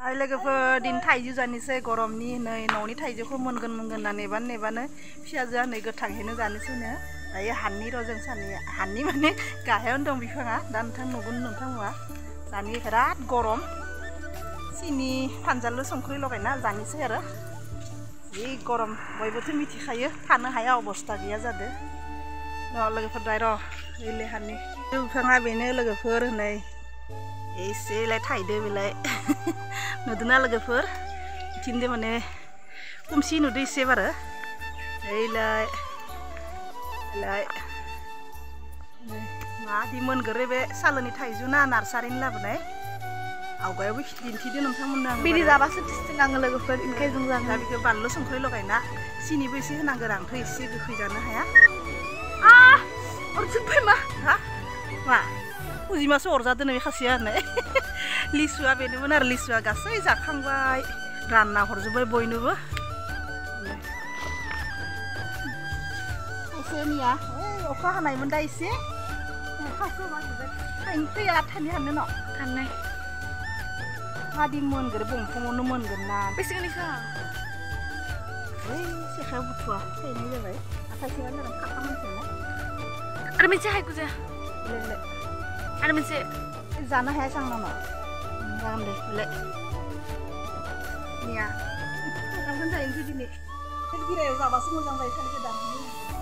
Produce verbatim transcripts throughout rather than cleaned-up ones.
आरो लोगोफोर दिन थाइजौ जानोसै गरमनि नै न'नि थाइजौखौ मोनगोन मोनगोन होनना नेबानो नेबानो फिसाजोआ नै गोथांहैनो जानोसैनो दायो हाननि र' जों सानैया हाननि माने गाहायावनो दं बिफाङा दा नोंथां नुगोन नोंथां नुवा दानि बिराद गरम सिनि फानजालु संख्रि लगायना जानोसै आरो जि गरम बयबोथ' मिथिखायो थानो हाया अबस्था गैया जादो र' लोगोफोर दाय र' ओइले हाननि बिफाङा बेनो लोगोफोर नै एसेलाय थाइदो बेलाय नुदोंना लोगोफोर बिथिंदे माने कुमसि नुदो एसे बारो ओइलाय ओइलाय मादि मोनगोरे बे सालोनि थाइजौ ना नार्सारिनि लाबोनाय आवगायावबो दिन्थिदो नोंथांमोननो आं बिदि जाबासो टेस्टि नाङो लोगोफोर इनखाय जों जानो दा बेखौ बानलु संख्रि लगायना सिनिबो एसे होनांगौ आंथ' एसे गोखै जानो हाया आ अरजोब्बाय मा हा मा उजिमासो अरजादो नै खासिया होननाय लिसुआ बेनोमोन आरो लिसुआ गासै जाखांबाय रानना हरजोब्बाय बयनोबो खायसेनिया ओइ अखा हानायमोन दा एसे खायसे थाइनै फैया थाइनै हानो न' थानाय मादि मोनगोन बंफाङावनो मोनगोन ना बेसे गोलैखा ओइ सेखायाव बुथुवा थाइनै जाबाय खायसेया जादों खाखा मोनसेना आरो मोनसे हायखु जाया ले आरो मोनसे जानो हाया सांना न' जागोन दे ले निया ओंखामखौनो जाहैनोसै दिनै गिरायाव जाबासो मोजां जायो थालिरखौ दानहैयो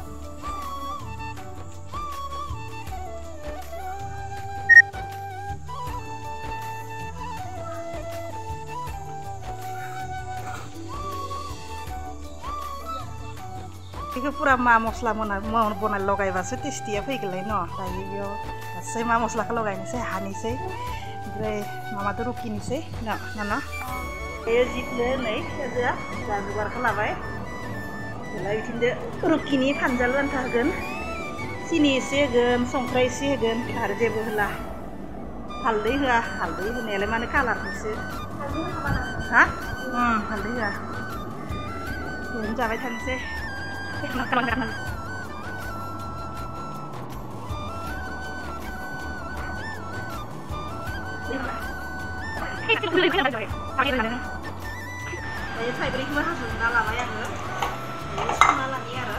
बेखौ पुरा मा मस्ला बनाय लगायबासो टेस्टिया फैगोनलाय न' दायो बेयाव गासै मा मस्लाखौ लगायनोसै हानोसै ओमफ्राय माबादो रुखिनोसै न' न' बेयो जितनो नै फिसाजोआ जा जुगारखौ लाबाय ओमफ्राय बिथिंदो रुखिनि फानजालु आन्था होगोन सिनि एसे होगोन संख्रि एसे होगोन आरो जेबो होला हालदै होआ हालदै होनायालाय माने कालारनिसो हा हालदै होआ ओरैनो जाबाय थानोसै दायो थाइब्रैखौबो हास'ना लाबाय आङो दायो संना लानि आरो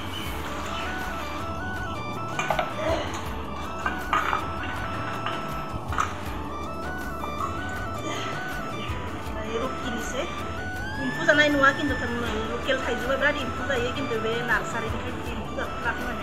दायो रुखिनोसै एम्फौ जानाय नुवा खिन्थु लकेल थाइजौआ बिराद एम्फौ जायो खिन्थु बे नार्सारिनिफ्राय बिदि एम्फौ जाथाराखै माने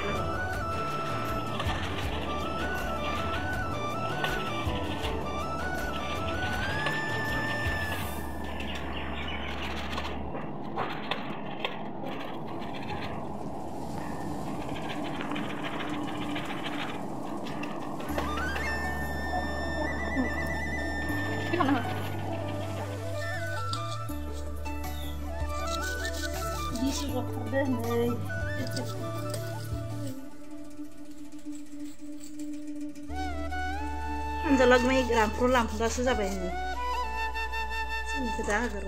Anjalak may rampro lampu dah susah banget. Sini kita agar.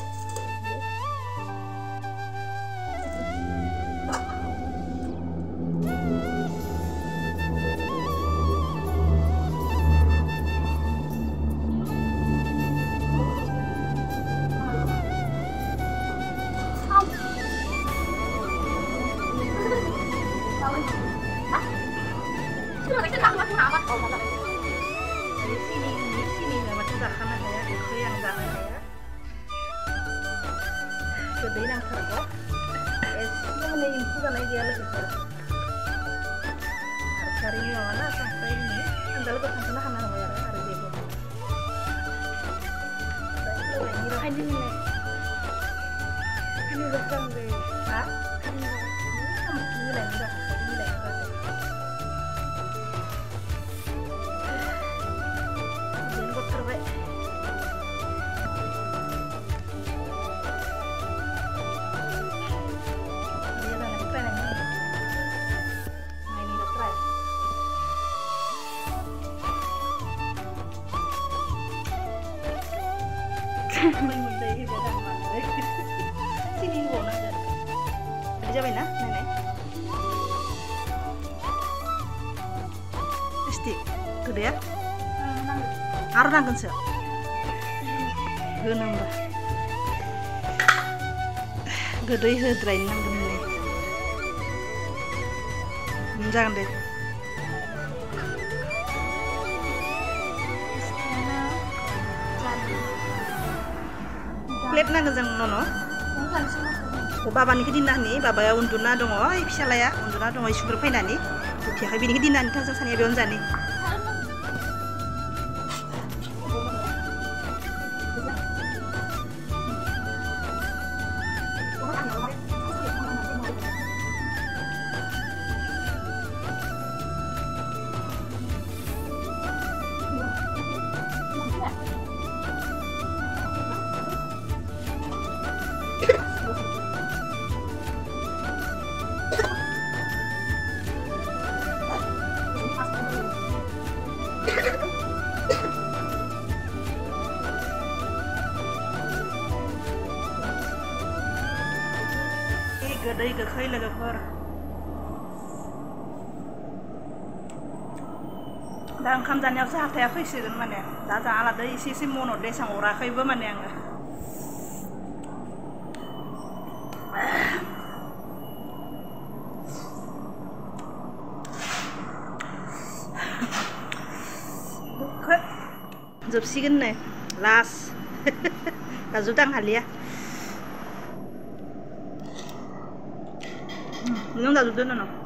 Gede nang tergo, es mana info kan aja lagi ter. Hari ini mana sampai ini, andal ke sana kan nama ya hari ini. Ini ini, ini udah sampai, ah? Ini ini lagi dah, ini lagi dah. Ini buat terbaik. Menguntai barang mana? Sini gua nak jadi. Ada jalan na, nenek. Pasti, tu dia. Aru nangkan sih. होनो होमबा गोदै होद्रायनो नांगोन होनलाय जागोन दे plate नांगोन जों न'न' बाबानिखौ दिनना होनि बाबाया उन्दुना दङ ओइ फिसालाया उन्दुना दङ स्कुल फैनानै उथियाखै बेनिखौ दिननानै थां जों सानैया बेयावनो जानि गोदै गोखै लोगोफोर दा ओंखाम जानायावसो हाथाया फैसिगोन माने दा जाना लादो एसे एसे मनद एसां अराखैबो माने आङो जोबसिगोन नै लास्ट जाजोबदों आं हालिया नों जाजोबदो नामा